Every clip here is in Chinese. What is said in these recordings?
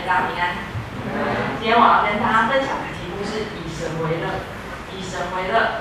家平安。今天我要跟大家分享的题目是以神为乐，以神为乐。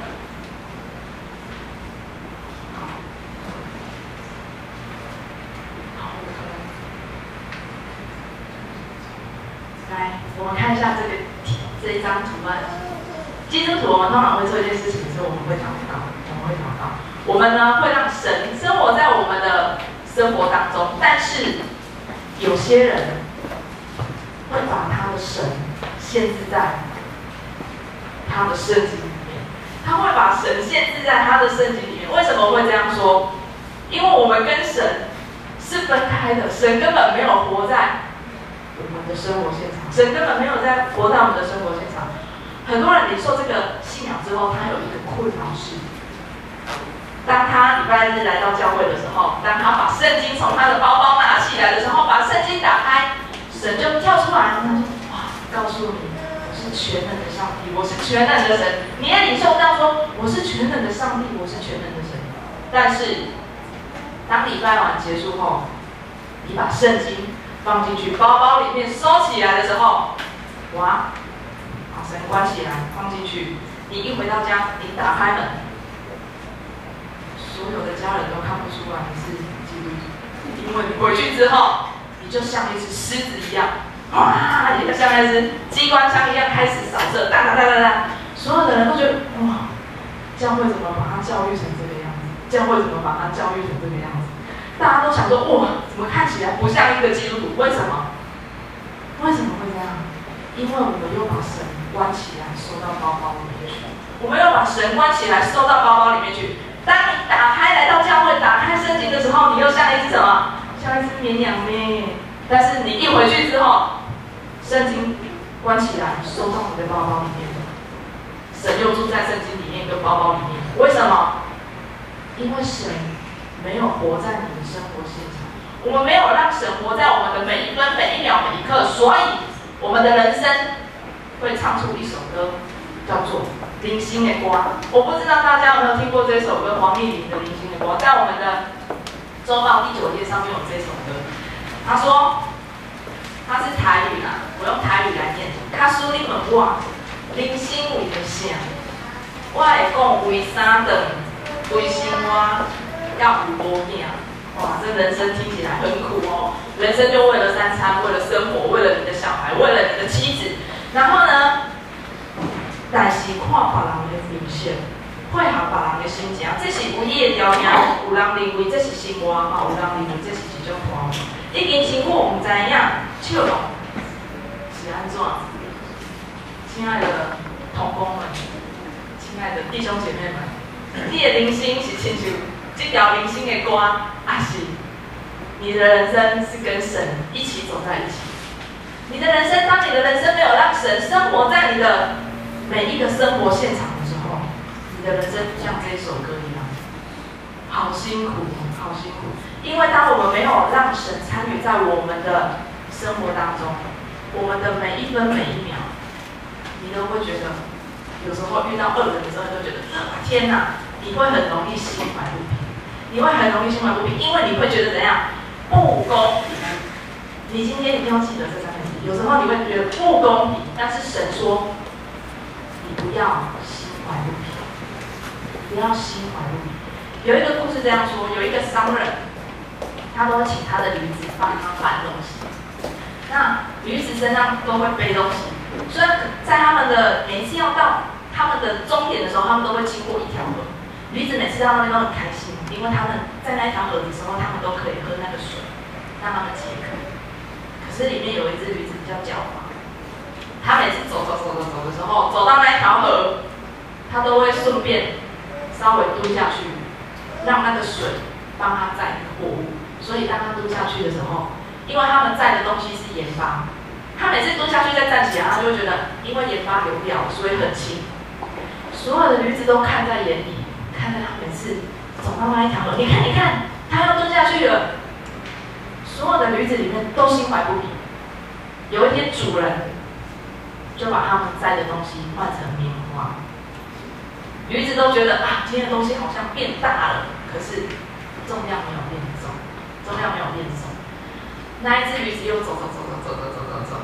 来，我们看一下这一张图案。基督徒我们通常会做一件事情，是我们会祷告，我们呢会让神生活在我们的生活当中，但是有些人会把他的神限制在他的圣经里面，他会把神限制在他的圣经里面。为什么会这样说？因为我们跟神是分开的，神根本没有活在我们的生活现场，神根本没有在活在我们的生活现场。很多人领受这个信仰之后，他有一个困扰是，当他礼拜日来到教会的时候，当他把圣经从他的包包拿起来的时候，把圣经打开，神就跳出来，他就哇，告诉你，我是全能的上帝，我是全能的神。你也领受到说，我是全能的上帝，我是全能的神。但是，当礼拜晚结束后，你把圣经放进去包包里面收起来的时候，哇！把神关起来，放进去。你一回到家，你打开门，所有的家人都看不出来你是基督徒，因为你回去之后，你就像一只狮子一样，哇！你就像一只机关枪一样开始扫射，哒哒哒哒哒。所有的人都觉得，哇，教会怎么把他教育成这个样子？教会怎么把他教育成这个样子？大家都想说，哇，怎么看起来不像一个基督徒？为什么？为什么会这样？因为我们又把神关起来，收到包包里面去。我们又把神关起来，收到包包里面去。当你打开来到教会，打开圣经的时候，你又像一只什么？像一只绵羊咩？但是你一回去之后，圣经关起来，收到你的包包里面。神又住在圣经里面跟包包里面。为什么？因为神没有活在你的生活现场，我们没有让神活在我们的每一分、每一秒、每一刻，所以我们的人生会唱出一首歌，叫做《零星的歌》。我不知道大家有没有听过这首歌，黄丽玲的《零星的歌》，在我们的周报第9页上面有这首歌。他说，他是台语啦，我用台语来念。他说：“你问我人生为着啥？我会讲为三顿，为生活要有无命。”哇，这人生听起来很苦哦！人生就为了3餐，为了生活，为了你的小孩，为了你的妻子。然后呢，但是看别人的表现，配合别人的心情，这是唯一的条件。有人认为这是生活，有人认为这是一种欢喜。已经辛苦，唔知影笑容是安怎？亲爱的同工们，亲爱的弟兄姐妹们，你的人生是亲像这条零星的歌，还是你的人生是跟神一起走在一起？你的人生，当你的人生没有让神生活在你的每一个生活现场的时候，你的人生像这首歌一样，好辛苦，好辛苦。因为当我们没有让神参与在我们的生活当中，我们的每一分每一秒，你都会觉得，有时候遇到恶人的时候，就觉得天哪，你会很容易心怀不平。你会很容易心怀不平，因为你会觉得怎样？不公平。你今天一定要记得这3个字。有时候你会觉得不公平，但是神说，你不要心怀不平，不要心怀不平。有一个故事这样说：有一个商人，他都会请他的驴子帮他搬东西。那驴子身上都会背东西，所以在他们的每一次要到他们的终点的时候，他们都会经过一条河。驴子每次到那边都很开心，因为他们在那条河的时候，他们都可以喝那个水，让他们解渴。可是里面有一只驴子比较狡猾，他每次走的时候，走到那一条河，他都会顺便稍微蹲下去，让那个水帮他载货物。所以当他蹲下去的时候，因为他们载的东西是盐巴，他每次蹲下去再站起来，他就会觉得因为盐巴流掉，所以很轻。所有的驴子都看在眼里。看着他每次走到那一条河，你看，他要蹲下去了。所有的驴子里面都心怀不平。有一天，主人就把他们载的东西换成棉花。驴子都觉得啊，今天的东西好像变大了，可是重量没有变重，重量没有变重。那一只驴子又走，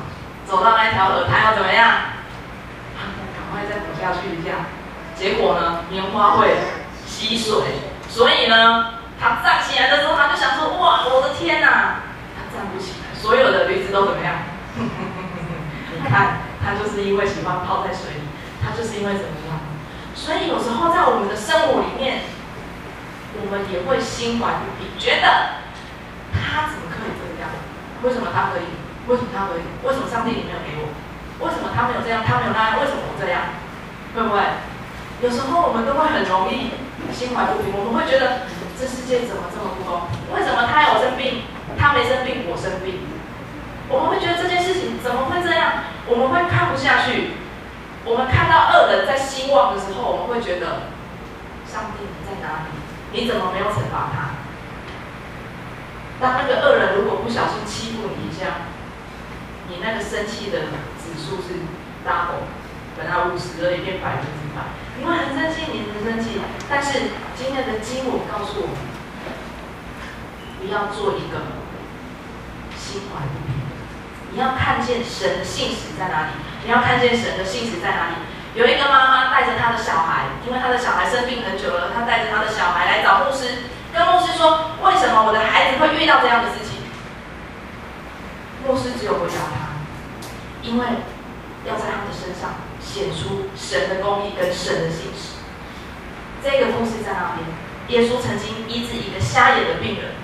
走到那条河，他要怎么样？赶快再走下去一下。结果呢，棉花会吸水，所以呢，他站起来的时候，他就想说：哇，我的天哪！他站不起来，所有的驴子都怎么样？你看，他就是因为喜欢泡在水里，他就是因为怎么样？所以有时候在我们的生活里面，我们也会心怀不平，觉得他怎么可以这样？为什么他可以？为什么他可以？为什么上帝你没有给我？为什么他没有这样？他没有那样？为什么我这样？会不会？有时候我们都会很容易心怀不平，我们会觉得这世界怎么这么不公平？为什么他有生病，他没生病，我生病？我们会觉得这件事情怎么会这样？我们会看不下去。我们看到恶人在兴旺的时候，我们会觉得上帝你在哪里？你怎么没有惩罚他？当那个恶人如果不小心欺负你一下，你那个生气的指数是 double， 本来50而已变100%，你会很生气，你很生气。但是今天的经文告诉我们，不要做一个心怀不平。你要看见神的信实在哪里？你要看见神的信实在哪里？有一个妈妈带着她的小孩，因为她的小孩生病很久了，她带着她的小孩来找牧师，跟牧师说：为什么我的孩子会遇到这样的事情？牧师只有回答他，因为要在他的身上显出神的公义跟神的信实。这个故事在那边，耶稣曾经医治一个瞎眼的病人。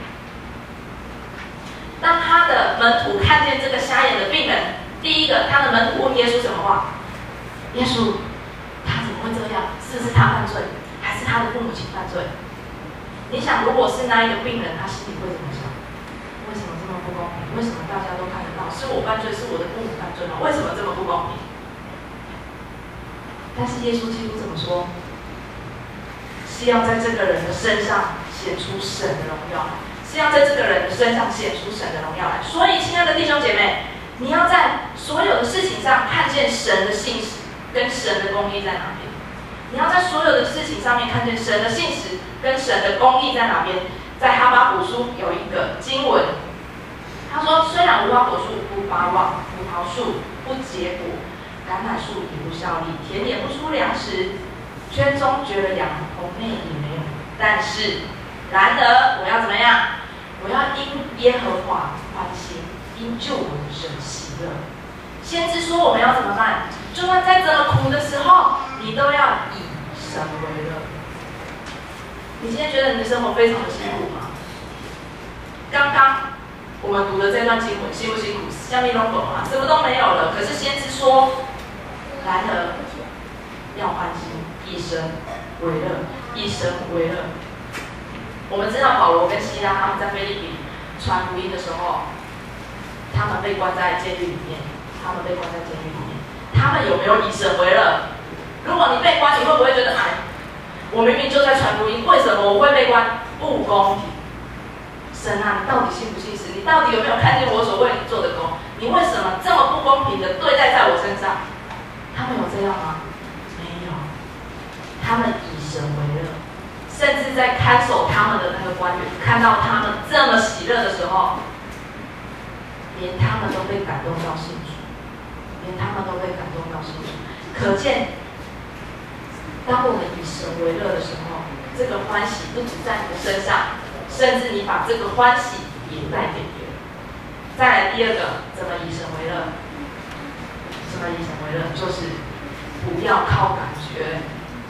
当他的门徒看见这个瞎眼的病人，第一个，他的门徒问耶稣什么话？耶稣，他怎么会这样？是不是他犯罪，还是他的父母亲犯罪？你想，如果是那一个病人，他心里会怎么想？为什么这么不公平？为什么大家都看得到？是我犯罪，是我的父母犯罪吗？为什么这么不公平？但是耶稣基督怎么说？是要在这个人的身上显出神的荣耀来。是要在这个人的身上显出神的荣耀来。所以，亲爱的弟兄姐妹，你要在所有的事情上看见神的信实跟神的公义在哪边。你要在所有的事情上面看见神的信实跟神的公义在哪边。在哈巴谷书有一个经文，他说：虽然无花果树不发旺，葡萄树不结果，橄榄树也不效力，田也不出粮食，圈中绝了羊，棚内也没有。但是，然而我要怎么样？我要因耶和华欢心，因救我的神喜乐。先知说我们要怎么办？就算在这么苦的时候，你都要以神为乐。你今天觉得你的生活非常的辛苦吗？刚刚我们读的这段经文辛不辛苦？像你拢懂啊，什么都没有了。可是先知说，然而要欢心，以神为乐，以神为乐。我们知道保罗跟希拉他们在腓立比传福音的时候，他们被关在监狱里面，他们有没有以神为乐？如果你被关，你会不会觉得，哎，我明明就在传福音，为什么我会被关？不公平！神啊，你到底信不信实？你到底有没有看见我所为你做的工？你为什么这么不公平的对待在我身上？他们有这样吗？没有，他们以神为乐。甚至在看守他们的那个官员看到他们这么喜乐的时候，连他们都被感动到信主，可见，当我们以神为乐的时候，这个欢喜不只在你的身上，甚至你把这个欢喜也带给别人。再来第二个，怎么以神为乐？就是不要靠感觉，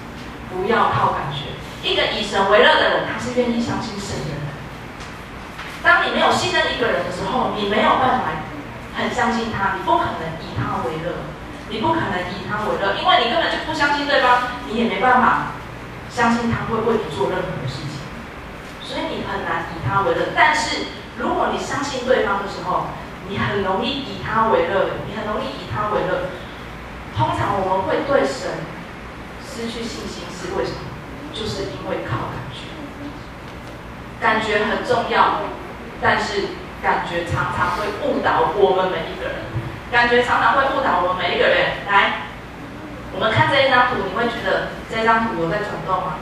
一个以神为乐的人，他是愿意相信神的人。当你没有信任一个人的时候，你没有办法很相信他，你不可能以他为乐，因为你根本就不相信对方，你也没办法相信他会为你做任何的事情，所以你很难以他为乐。但是如果你相信对方的时候，你很容易以他为乐。通常我们会对神失去信心，是为什么？就是因为靠感觉。感觉很重要，但是感觉常常会误导我们每一个人。来，我们看这一张图，你会觉得这张图有在转动吗？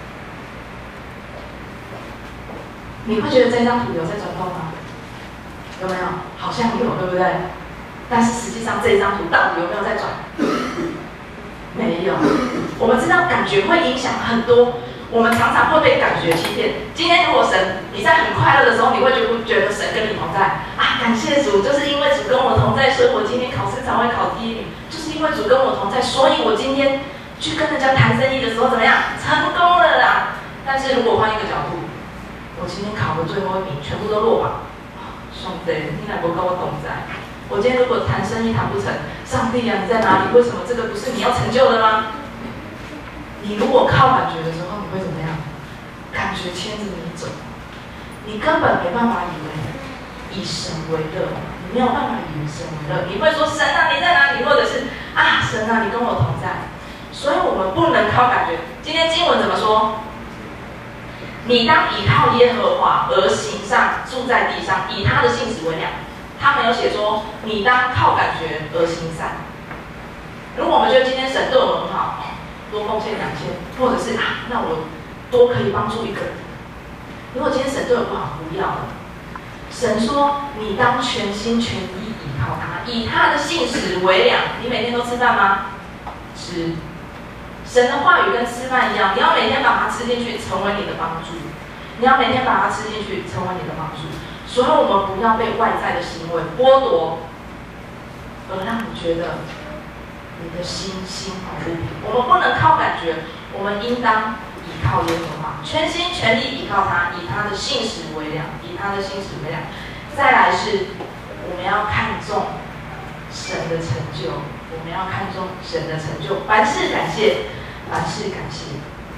你会觉得这张图有在转动吗？ 有没有？好像有，对不对？但是实际上这张图到底有没有在转？没有。我们知道感觉会影响很多，我们常常会被感觉欺骗。今天如果神你在很快乐的时候，你会觉得神跟你同在啊，感谢主，就是因为主跟我同在，所以我今天考试才会考第1名，就是因为主跟我同在，所以我今天去跟人家谈生意的时候怎么样，成功了啦。但是如果换一个角度，我今天考的最后1名，全部都落榜，兄弟，你哪不跟我同在？我今天如果谈生意谈不成，上帝啊，你在哪里？为什么这个不是你要成就的吗？你如果靠感觉的时候，你会怎么样？感觉牵着你走，你根本没办法以为以神为乐，你没有办法以神为乐。你会说神啊，你在哪里？或者是啊，神啊，你跟我同在。所以我们不能靠感觉。今天经文怎么说？你当倚靠耶和华而行善，住在地上，以他的信实为粮。他没有写说你当靠感觉而行善。如果我们觉得今天神对我们很好，多贡献2000，或者是啊，那我多可以帮助一个人。如果今天神对我不好，不要了。神说你当全心全意倚靠他，以他的信实为粮。你每天都吃饭吗？吃。神的话语跟吃饭一样，你要每天把它吃进去，成为你的帮助。你要每天把它吃进去，成为你的帮助。所以我们不要被外在的行为剥夺，而让你觉得你的心怀不平。我们不能靠感觉，我们应当依靠耶和华，全心全意依靠他，以他的信实为粮，以他的信实为粮。再来是，我们要看重神的成就，我们要看重神的成就，凡事感谢，凡事感谢。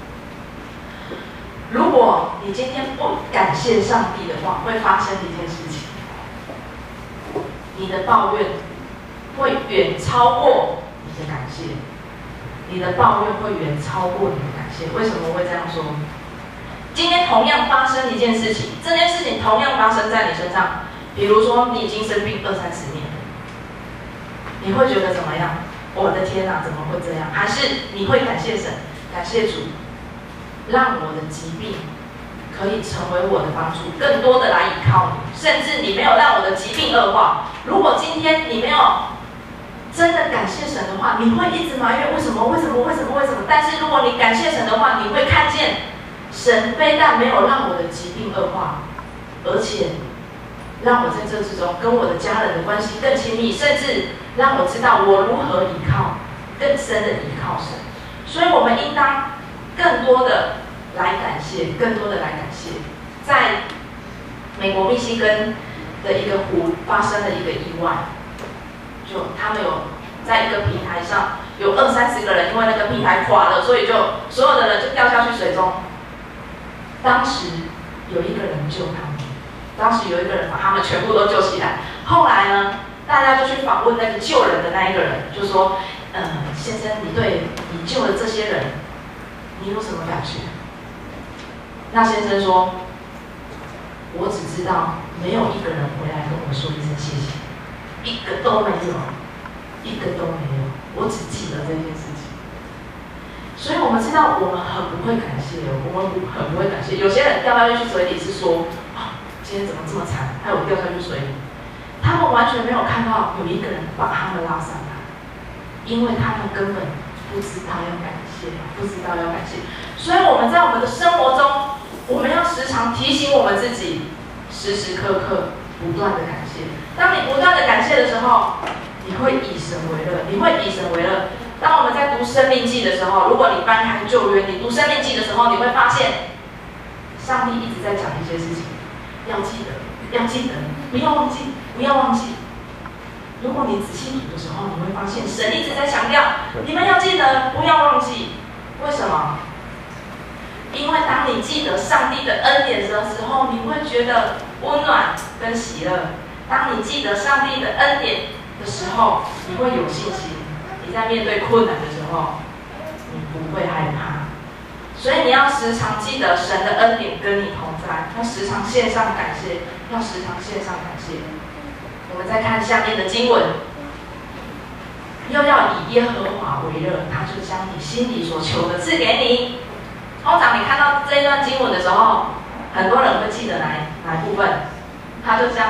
如果你今天不感谢上帝的话，会发生一件事情，你的抱怨会远超过你的感谢，你的抱怨会远超过你的感谢。为什么会这样说？今天同样发生一件事情，这件事情同样发生在你身上，比如说你已经生病20-30年了，你会觉得怎么样？我的天哪，怎么会这样？还是你会感谢神，感谢主，让我的疾病可以成为我的帮助，更多的来依靠你，甚至你没有让我的疾病恶化。如果今天你没有真的感谢神的话，你会一直埋怨为什么？但是如果你感谢神的话，你会看见神非但没有让我的疾病恶化，而且让我在这之中跟我的家人的关系更亲密，甚至让我知道我如何依靠，更深的依靠神。所以我们应当更多的来感谢，更多的来感谢。在美国密西根的一个湖发生了一个意外，就他们有在一个平台上有20-30个人，因为那个平台垮了，所以就所有的人就掉下去水中。当时有一个人救他们，当时有一个人把他们全部都救起来。后来呢，大家就去访问那个救人的那一个人，就说：先生，你对你救的这些人，你有什么感觉？那先生说：我只知道没有一个人回来跟我说一声谢谢，一个都没有，一个都没有。我只记得这件事情。所以我们知道我们很不会感谢，我们很不会感谢。有些人掉下去水里是说：今天怎么这么惨，害我掉下去水里。他们完全没有看到有一个人把他们拉上来，因为他们根本不知道要感谢，不知道要感谢。所以我们在我们的生活中，我们要时常提醒我们自己，时时刻刻不断的感谢。当你不断的感谢的时候，你会以神为乐，你会以神为乐。当我们在读生命记的时候，如果你翻开旧约，你读生命记的时候，你会发现，上帝一直在讲一些事情，要记得，要记得，不要忘记，不要忘记。如果你仔细读的时候，你会发现神一直在强调，你们要记得，不要忘记。为什么？因为当你记得上帝的恩典的时候，你会觉得温暖跟喜乐。当你记得上帝的恩典的时候，你会有信心。你在面对困难的时候，你不会害怕。所以你要时常记得神的恩典跟你同在，要时常献上感谢，要时常献上感谢。我们再看下面的经文，又要以耶和华为乐，他就将你心里所求的赐给你。通常你看到这一段经文的时候，很多人会记得哪部分？他就将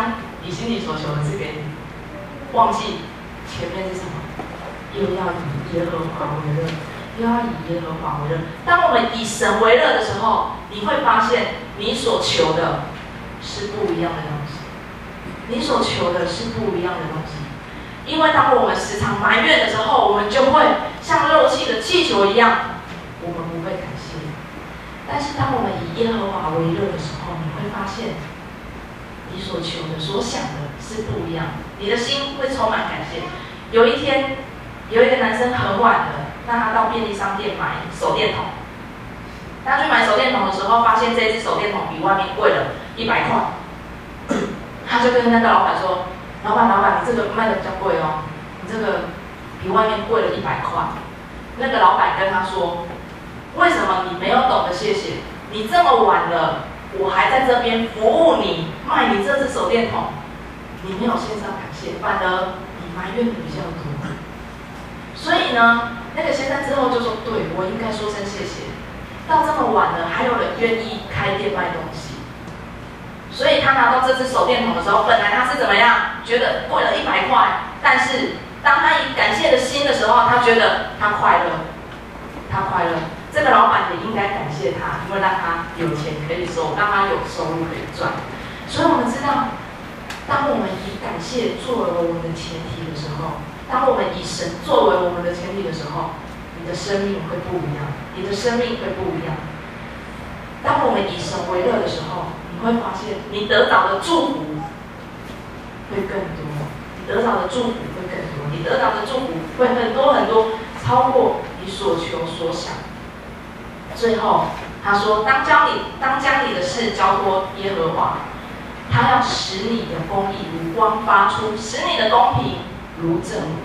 你心里所求的是给你，忘记前面是什么，又要以耶和华为乐，又要以耶和华为乐。当我们以神为乐的时候，你会发现你所求的是不一样的东西，你所求的是不一样的东西。因为当我们时常埋怨的时候，我们就会像漏气的气球一样，我们不会感谢。但是当我们以耶和华为乐的时候，你会发现你所求的、所想的是不一样，你的心会充满感谢。有一天，有一个男生很晚了，那他到便利商店买手电筒。他去买手电筒的时候，发现这支手电筒比外面贵了100块，他就跟那个老板说：“老板，你这个卖的比较贵哦，你这个比外面贵了100块。”那个老板跟他说：“为什么你没有懂得谢谢？你这么晚了，我还在这边服务你，卖你这只手电筒，你没有献上感谢，反而你埋怨的比较多。”所以呢，那个先生之后就说：“对，我应该说声谢谢。到这么晚了，还有人愿意开店卖东西。”所以他拿到这只手电筒的时候，本来他是怎么样？觉得贵了100块，但是当他以感谢的心的时候，他觉得他快乐，他快乐。这个老板也应该感谢他，因为让他有钱可以收，让他有收入可以赚。所以我们知道，当我们以感谢作为我们的前提的时候，当我们以神作为我们的前提的时候，你的生命会不一样，你的生命会不一样。当我们以神为乐的时候，你会发现你得到的祝福会更多，你得到的祝福会更多，你得到的祝福会很多很多，超过你所求所想。最后他说：“当将你的事交托耶和华，他要使你的公义如光发出，使你的公平如正午。”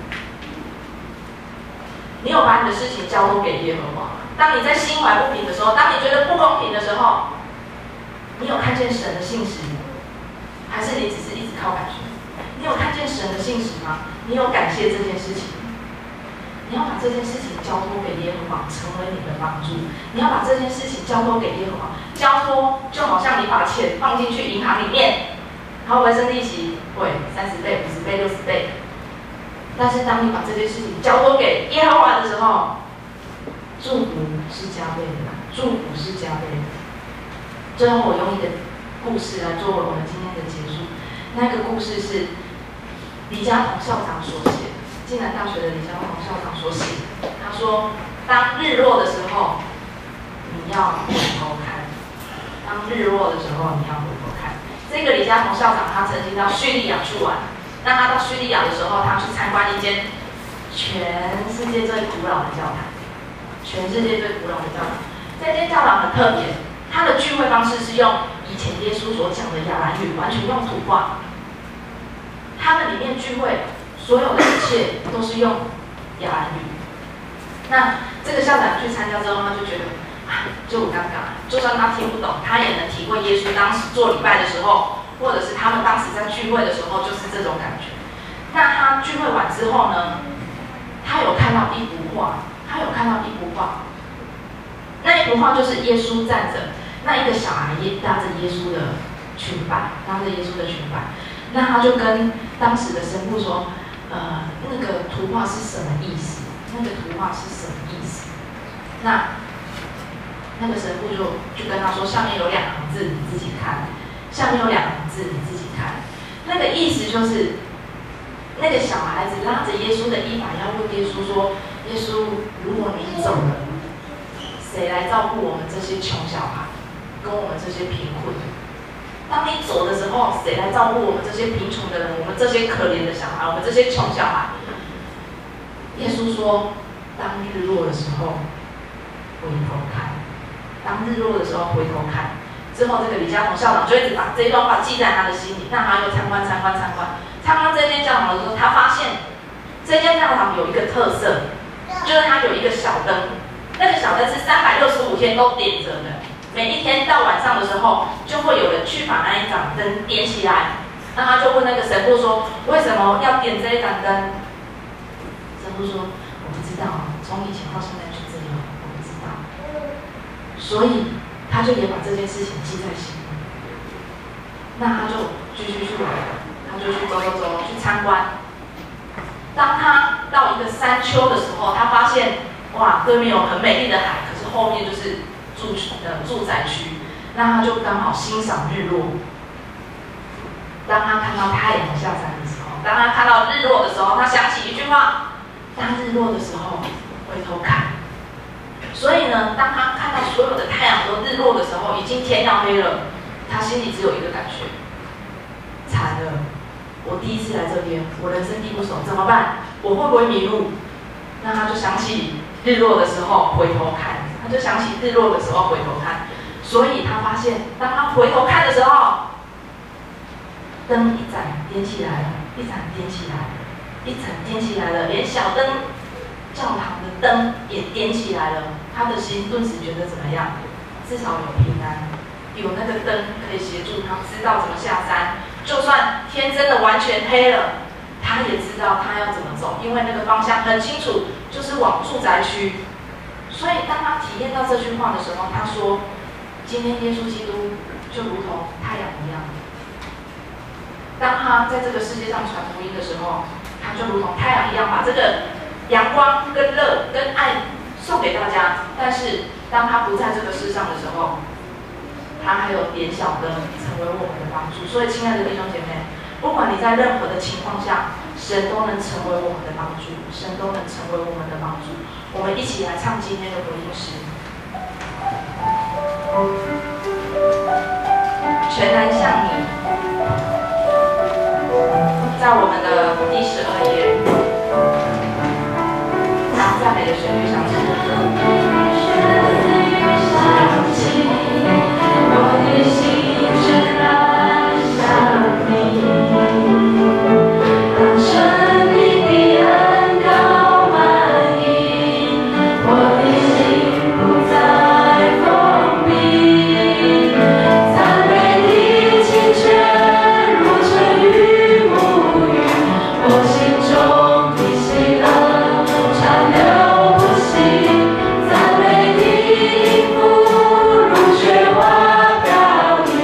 你有把你的事情交托给耶和华吗？当你在心怀不平的时候，当你觉得不公平的时候，你有看见神的信实，还是你只是一直靠感觉？你有看见神的信实吗？你有感谢这件事情？你要把这件事情交托给耶和华，成为你的帮助。你要把这件事情交托给耶和华，交托就好像你把钱放进去银行里面，它会不会生利息？会，30倍、50倍、60倍。但是当你把这件事情交托给耶和华的时候，祝福是加倍的，祝福是加倍的。最后，我用一个故事来作为我们今天的结束。那个故事是李嘉彤校长所写的，暨南大学的李嘉彤校长所写的。他说：“当日落的时候，你要回头看；当日落的时候，你要回头看。”这个李嘉彤校长他曾经到叙利亚去玩。那他到叙利亚的时候，他去参观一间全世界最古老的教堂。全世界最古老的教堂，这间教堂很特别，它的聚会方式是用以前耶稣所讲的亚兰语，完全用图画。他们里面聚会，所有的一切都是用亚兰语。那这个校长去参加之后，他就觉得，就很尴尬，就算他听不懂，他也能体会耶稣当时做礼拜的时候，或者是他们当时在聚会的时候，就是这种感觉。那他聚会完之后呢，他有看到一幅画。那一幅画就是耶稣站着，那一个小孩拉着耶稣的裙摆，那他就跟当时的神父说，那个图画是什么意思？那个神父就跟他说，下面有2行字，你自己看。那个意思就是，那个小孩子拉着耶稣的衣摆，要问耶稣说：“耶稣，如果你走了，谁来照顾我们这些穷小孩，跟我们这些贫困的？当你走的时候，谁来照顾我们这些贫穷的人，我们这些可怜的小孩，我们这些穷小孩？”耶稣说：“当日落的时候，回头看。当日落的时候，回头看。”之后，这个李嘉彤校长就一直把这一段话记在他的心里。那他又参观这间教堂的时候，他发现这间教堂有一个特色，就是它有一个小灯。那个小灯是365天都点着的，每一天到晚上的时候，就会有人去把那一盏灯点起来。那他就问那个神父说：“为什么要点这一盏灯？”神父说：“我不知道，从以前到现在就这样，我不知道。”所以他就也把这件事情记在心里。那他就继续去玩， 他就去走，去参观。当他到一个山丘的时候，他发现哇，对面有很美丽的海，可是后面就是住宅区，那他就刚好欣赏日落。当他看到太阳下山的时候，当他看到日落的时候，他想起一句话：当日落的时候，回头看。所以呢，当他看到所有的太阳都日落的时候，已经天要黑了，他心里只有一个感觉：惨了，我第一次来这边，我人生地不熟，怎么办？我会不会迷路？那他就想起日落的时候回头看，他就想起日落的时候回头看。所以他发现，当他回头看的时候，灯一盏点起来了，一盏点起来了，一盏点起来了，连小灯教堂的灯也点起来了。他的心顿时觉得怎么样？至少有平安，有那个灯可以协助他知道怎么下山。就算天真的完全黑了，他也知道他要怎么走，因为那个方向很清楚，就是往住宅区。所以当他体验到这句话的时候，他说：“今天耶稣基督就如同太阳一样。当他在这个世界上传福音的时候，他就如同太阳一样，把这个阳光跟热跟爱送给大家。但是当他不在这个世上的时候，他还有点小灯，成为我们的帮助。所以，亲爱的弟兄姐妹，不管你在任何的情况下，神都能成为我们的帮助，神都能成为我们的帮助。我们一起来唱今天的回应诗。全然像你，在我们的第12页，当赞美的旋律响起。我的心全然像你，当生命的恩膏满溢，我的心不再封闭，赞美你清泉如春雨沐浴，我心中的喜乐长流不息，赞美你。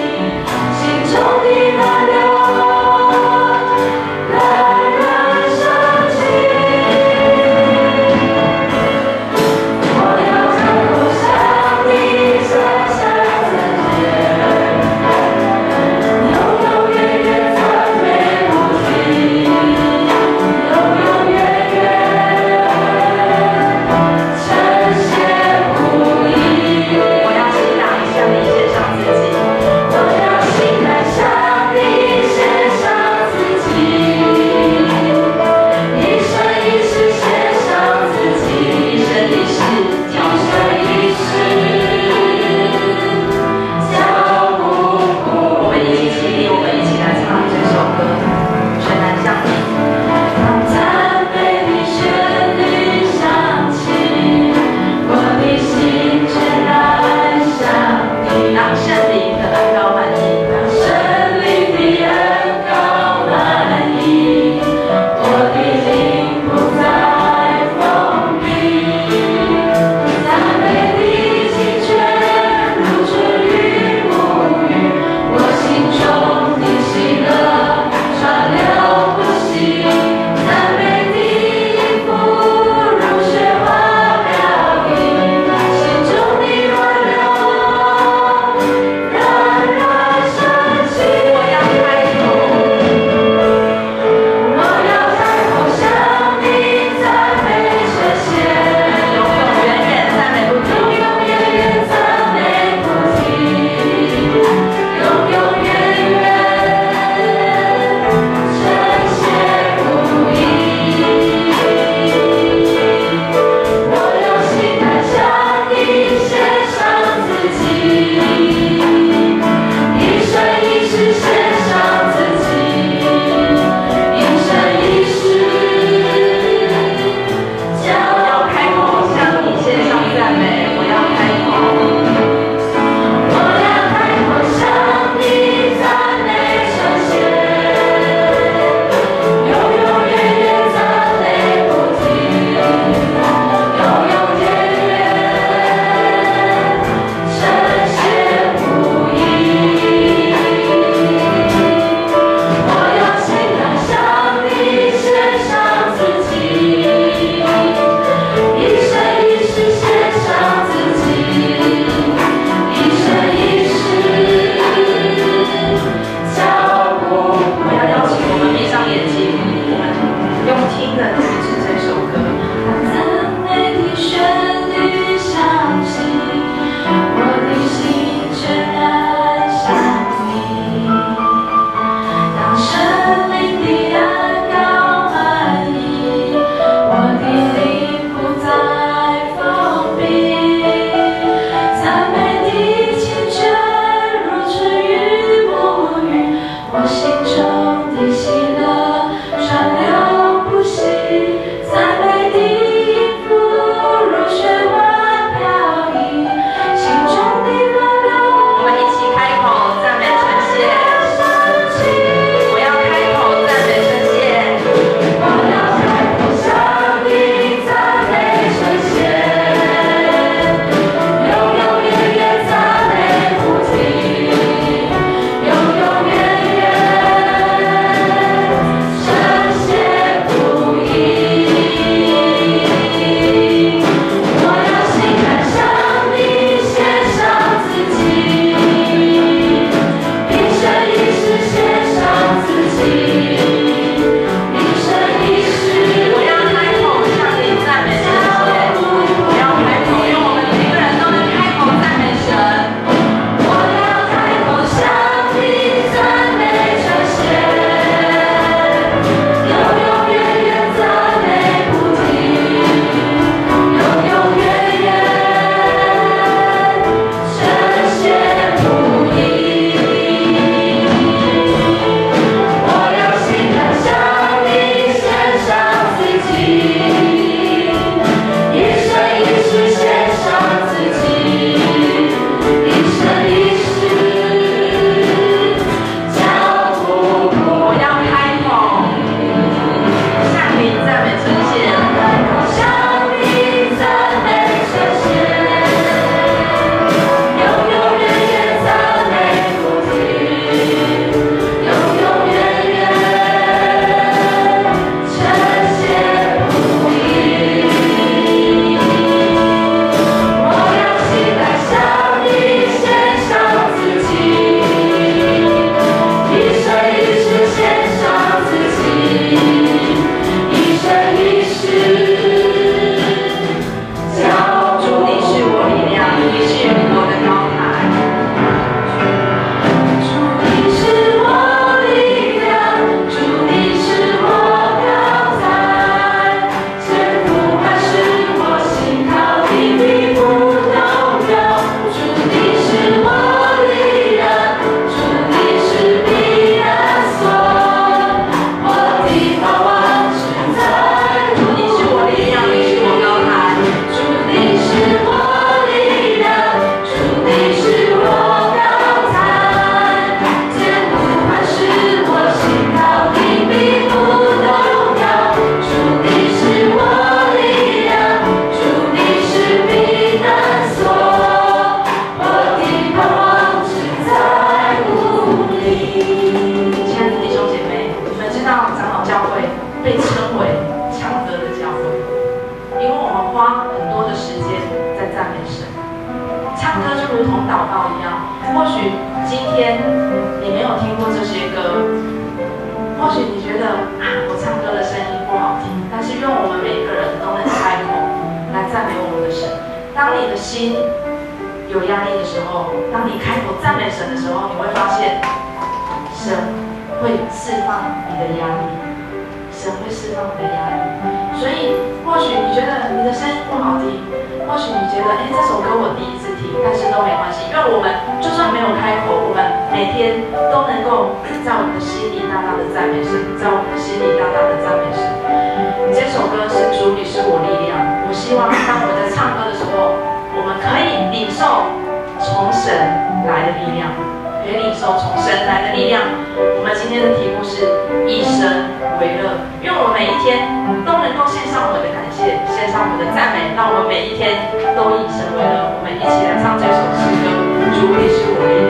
赞美神。唱歌就如同祷告一样，或许今天你没有听过这些歌，或许你觉得我唱歌的声音不好听，但是愿我们每一个人都能开口来赞美我们的神。当你的心有压力的时候，当你开口赞美神的时候，你会发现神会释放你的压力，神会释放你的压力。所以或许你觉得你的声音不好听，或许你觉得这首歌我第一次听，但是都没关系，因为我们就算没有开口，我们每天都能够在我们的心里大大的赞美神，在我们的心里大大的赞美神。这首歌是主，你是我力量。我希望当我们在唱歌的时候，我们可以领受从神来的力量，可以领受从神来的力量。我们今天的题目是以神为乐，愿我们每一天都能够献上我们的感谢，献上我们的赞美，让我们每一天都以神为乐。我们一起来唱这首诗歌，主，你是我力量。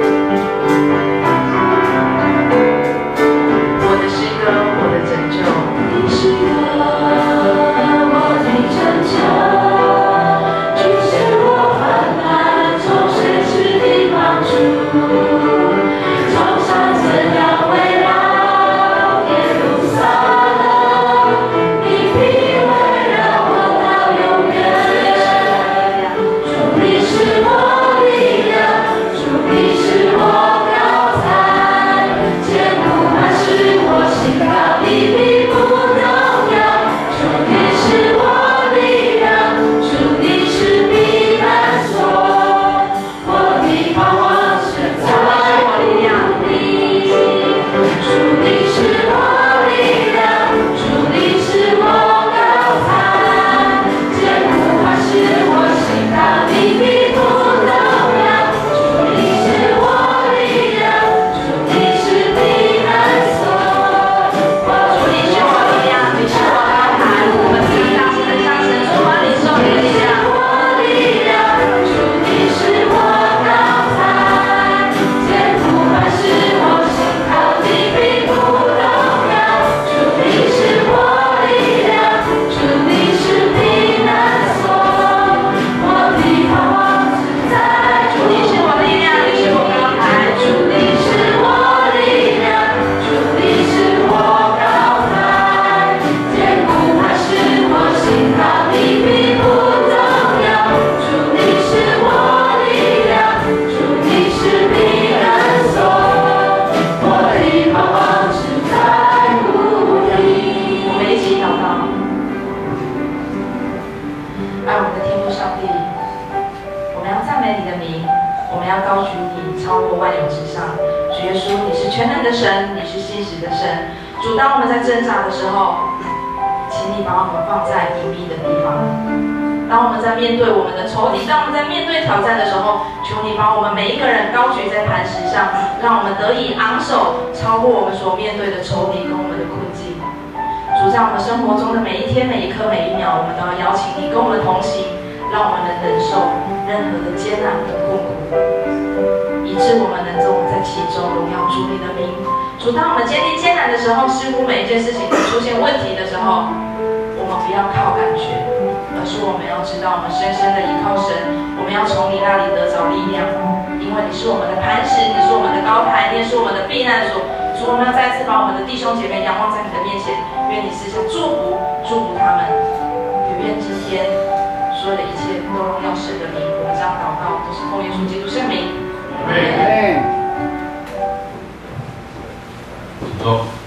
我的诗歌，我的拯救，你是我的拯救。面对我们的仇敌，当我们在面对挑战的时候，求你把我们每一个人高举在磐石上，让我们得以昂首，超过我们所面对的仇敌跟我们的困境。主，在我们生活中的每一天、每一刻、每一秒，我们都要邀请你跟我们同行，让我们能忍受任何的艰难和困苦，以致我们能够在其中荣耀主你的名。主，当我们经历艰难的时候，似乎每一件事情都出现问题的时候，我们不要靠感觉，而是我们要知道，我们深深的依靠神，我们要从你那里得着力量，因为你是我们的磐石，你是我们的高台，你也是我们的避难所。主，我们要再次把我们的弟兄姐妹仰望在你的面前，愿你赐下祝福他们，也愿今天所有的一切都荣耀神的名。我们这样祷告，都是奉耶稣基督圣名。 阿门。